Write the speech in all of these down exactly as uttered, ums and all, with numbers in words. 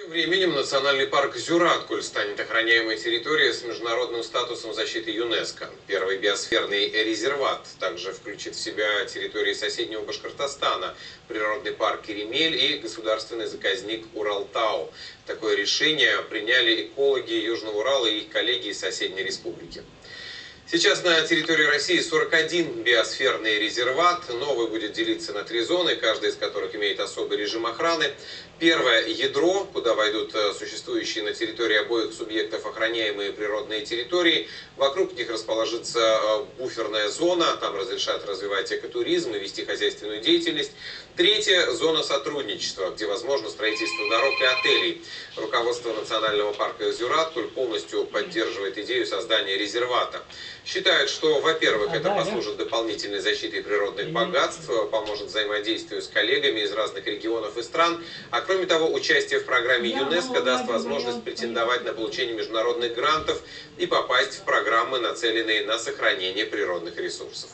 Тем временем национальный парк Зюраткуль станет охраняемой территорией с международным статусом защиты ЮНЕСКО. Первый биосферный резерват также включит в себя территории соседнего Башкортостана, природный парк Керемель и государственный заказник Уралтау. Такое решение приняли экологи Южного Урала и их коллеги из соседней республики. Сейчас на территории России сорок один биосферный резерват. Новый будет делиться на три зоны, каждая из которых имеет особый режим охраны. Первое – ядро, куда войдут существующие на территории обоих субъектов охраняемые природные территории. Вокруг них расположится буферная зона, там разрешат развивать экотуризм и вести хозяйственную деятельность. Третье – зона сотрудничества, где возможно строительство дорог и отелей. Руководство национального парка Зюраткуль полностью поддерживает идею создания резервата. Считают, что, во-первых, это послужит дополнительной защитой природных богатств, поможет взаимодействию с коллегами из разных регионов и стран, а кроме того, участие в программе ЮНЕСКО даст возможность претендовать на получение международных грантов и попасть в программы, нацеленные на сохранение природных ресурсов.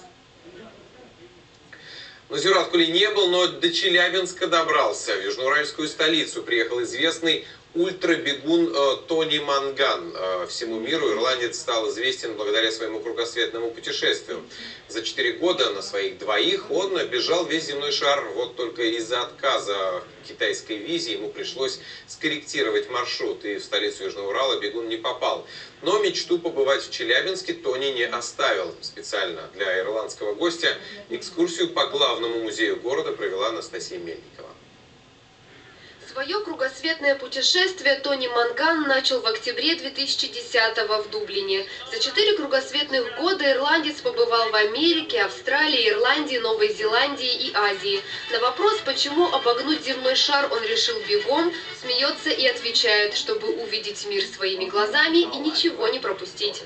На Зюраткуле не был, но до Челябинска добрался. В южноуральскую столицу приехал известный ультрабегун э, Тони Манган. Э, всему миру ирландец стал известен благодаря своему кругосветному путешествию. За четыре года на своих двоих он бежал весь земной шар. Вот только из-за отказа китайской визе ему пришлось скорректировать маршрут. И в столицу Южного Урала бегун не попал. Но мечту побывать в Челябинске Тони не оставил. Специально для ирландского гостя экскурсию по главному музею города провела Анастасия Мельникова. Свое кругосветное путешествие Тони Манган начал в октябре две тысячи десятого в Дублине. За четыре кругосветных года ирландец побывал в Америке, Австралии, Ирландии, Новой Зеландии и Азии. На вопрос, почему обогнуть земной шар он решил бегом, смеется и отвечает, чтобы увидеть мир своими глазами и ничего не пропустить.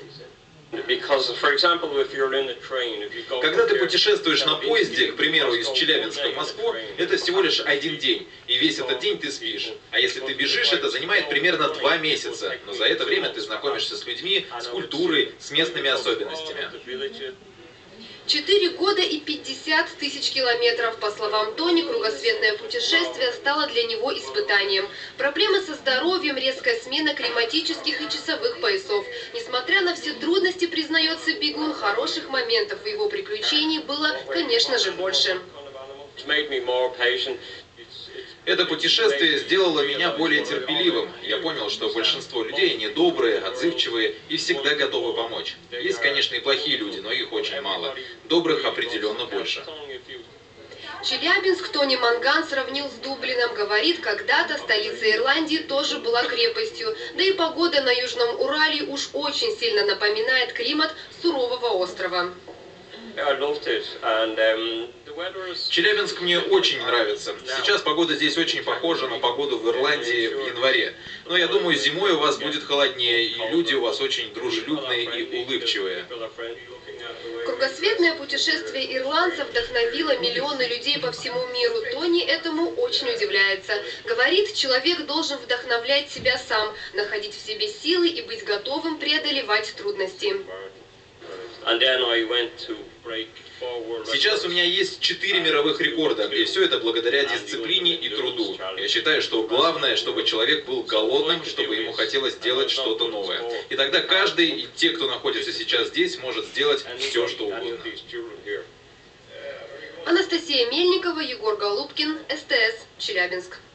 Когда ты путешествуешь на поезде, к примеру, из Челябинска в Москву, это всего лишь один день, и весь этот день ты спишь. А если ты бежишь, это занимает примерно два месяца. Но за это время ты знакомишься с людьми, с культурой, с местными особенностями. Четыре года и пятьдесят тысяч километров. По словам Тони, кругосветное путешествие стало для него испытанием. Проблемы со здоровьем, резкая смена климатических и часовых поясов. Несмотря на все трудности, признается бегун, хороших моментов в его приключении было, конечно же, больше. Это путешествие сделало меня более терпеливым. Я понял, что большинство людей недобрые, отзывчивые и всегда готовы помочь. Есть, конечно, и плохие люди, но их очень мало. Добрых определенно больше. Челябинск Тони Манган сравнил с Дублином. Говорит, когда-то столица Ирландии тоже была крепостью. Да и погода на Южном Урале уж очень сильно напоминает климат сурового острова. Челябинск мне очень нравится. Сейчас погода здесь очень похожа на погоду в Ирландии в январе. Но я думаю, зимой у вас будет холоднее, и люди у вас очень дружелюбные и улыбчивые. Кругосветное путешествие ирландцев вдохновило миллионы людей по всему миру. Тони этому очень удивляется. Говорит, человек должен вдохновлять себя сам, находить в себе силы и быть готовым преодолевать трудности. Сейчас у меня есть четыре мировых рекорда, и все это благодаря дисциплине и труду. Я считаю, что главное, чтобы человек был голодным, чтобы ему хотелось делать что-то новое. И тогда каждый, и те, кто находится сейчас здесь, может сделать все, что угодно. Анастасия Мельникова, Егор Голубкин, СТС, Челябинск.